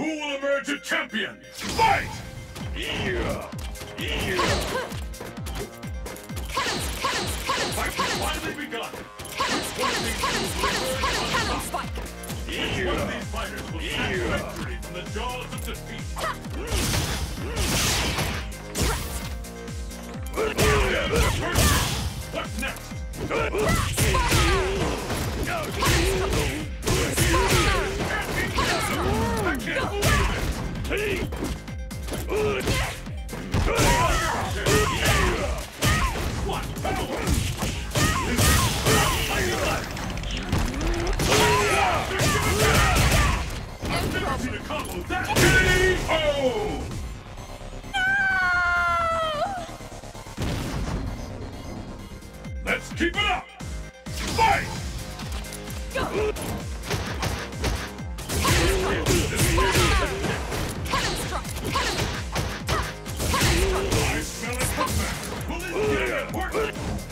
will emerge a champion? Fight! Fight has finally begun. One of these fighters will snatch victory from the jaws of defeat. What's next? Let's keep it up! Fight! I smell a comeback! Will this get important?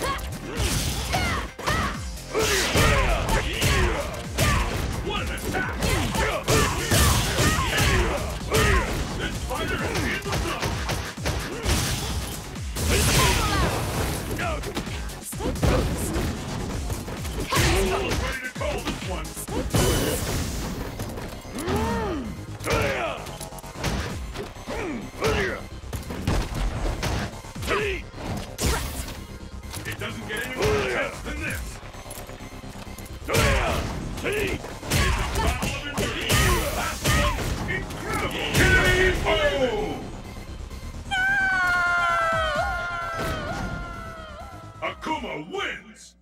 What an attack! This fighter is in the zone! Ready to call this one! It doesn't get any more intense than this! It's a battle of endurance! Last one, incredible! KO! Akuma wins!